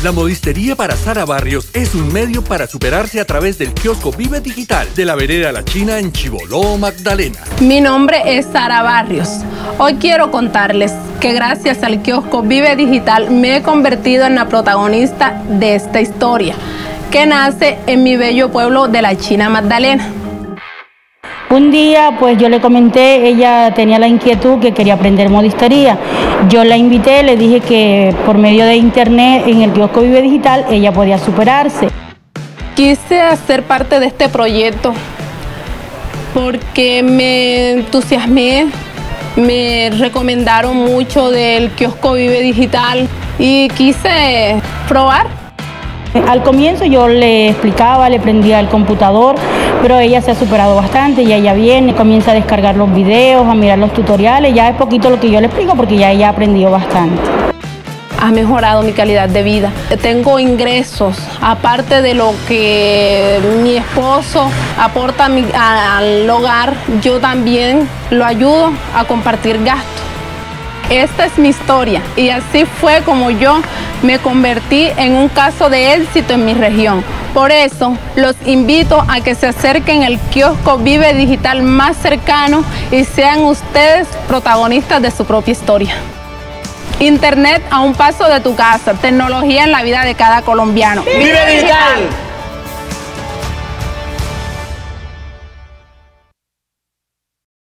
La modistería para Sara Barrios es un medio para superarse a través del kiosco Vive Digital de la vereda La China en Chiboló, Magdalena. Mi nombre es Sara Barrios. Hoy quiero contarles que gracias al kiosco Vive Digital me he convertido en la protagonista de esta historia, que nace en mi bello pueblo de La China, Magdalena. Un día, pues yo le comenté, ella tenía la inquietud que quería aprender modistería. Yo la invité, le dije que por medio de internet, en el kiosco Vive Digital, ella podía superarse. Quise hacer parte de este proyecto porque me entusiasmé, me recomendaron mucho del kiosco Vive Digital y quise probar. Al comienzo yo le explicaba, le prendía el computador, pero ella se ha superado bastante, ya ella viene, comienza a descargar los videos, a mirar los tutoriales, ya es poquito lo que yo le explico porque ya ella ha aprendido bastante. Ha mejorado mi calidad de vida. Tengo ingresos, aparte de lo que mi esposo aporta al hogar, yo también lo ayudo a compartir gastos. Esta es mi historia y así fue como yo me convertí en un caso de éxito en mi región. Por eso los invito a que se acerquen al kiosco Vive Digital más cercano y sean ustedes protagonistas de su propia historia. Internet a un paso de tu casa, tecnología en la vida de cada colombiano. ¡Vive Digital!